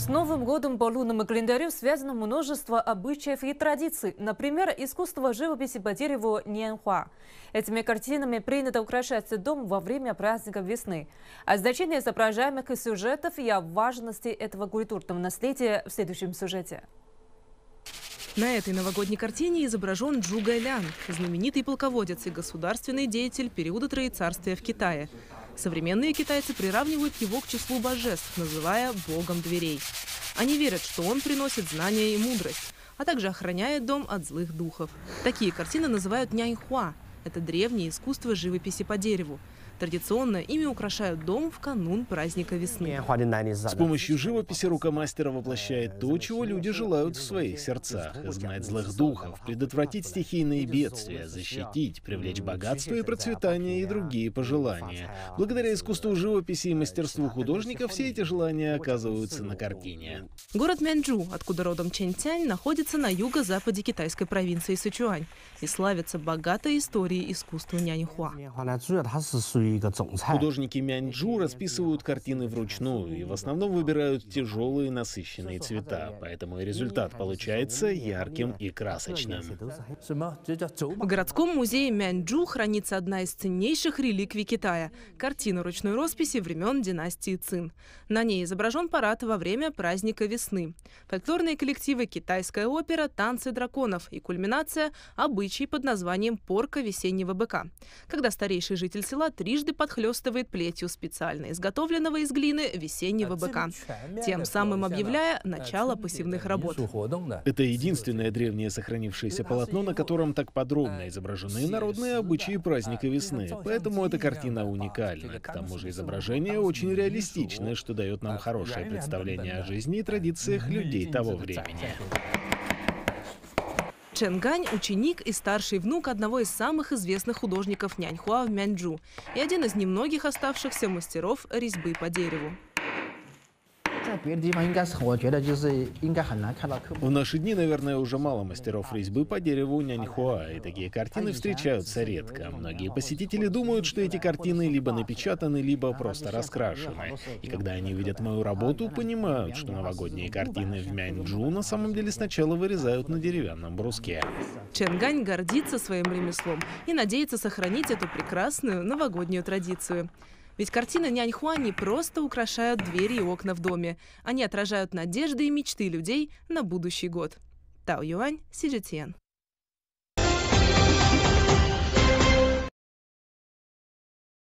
С Новым годом по лунному календарю связано множество обычаев и традиций. Например, искусство живописи по дереву Няньхуа. Этими картинами принято украшать дом во время праздника весны. О значении изображаемых сюжетов и о важности этого культурного наследия в следующем сюжете. На этой новогодней картине изображен Чжу Гайлян, знаменитый полководец и государственный деятель периода Троецарствия в Китае. Современные китайцы приравнивают его к числу божеств, называя богом дверей. Они верят, что он приносит знания и мудрость, а также охраняет дом от злых духов. Такие картины называют няньхуа. Это древнее искусство живописи по дереву. Традиционно ими украшают дом в канун праздника весны. С помощью живописи рукомастера воплощает то, чего люди желают в своих сердцах: изгнать злых духов, предотвратить стихийные бедствия, защитить, привлечь богатство и процветание и другие пожелания. Благодаря искусству живописи и мастерству художника все эти желания оказываются на картине. Город Мянчжу, откуда родом Чэнь Цянь, находится на юго-западе китайской провинции Сычуань и славится богатой историей искусства няньхуа. Художники Мянчжу расписывают картины вручную и в основном выбирают тяжелые насыщенные цвета, поэтому и результат получается ярким и красочным. В городском музее Мянчжу хранится одна из ценнейших реликвий Китая – картина ручной росписи времен династии Цин. На ней изображен парад во время праздника весны. Фольклорные коллективы, китайская опера, танцы драконов и кульминация – обычай под названием «порка весеннего быка», когда старейший житель села трижды подхлестывает плетью специально изготовленного из глины весеннего быка, тем самым объявляя начало посевных работ. Это единственное древнее сохранившееся полотно, на котором так подробно изображены народные обычаи праздника весны, поэтому эта картина уникальна. К тому же изображение очень реалистичное, что дает нам хорошее представление о жизни и традициях людей того времени. Чен Гань – ученик и старший внук одного из самых известных художников няньхуа в Мянчжу и один из немногих оставшихся мастеров резьбы по дереву. В наши дни, наверное, уже мало мастеров резьбы по дереву няньхуа, и такие картины встречаются редко. Многие посетители думают, что эти картины либо напечатаны, либо просто раскрашены. И когда они видят мою работу, понимают, что новогодние картины в Мянчжу на самом деле сначала вырезают на деревянном бруске. Чен Гань гордится своим ремеслом и надеется сохранить эту прекрасную новогоднюю традицию. Ведь картины няньхуа не просто украшают двери и окна в доме. Они отражают надежды и мечты людей на будущий год. Тао Юань, CGTN.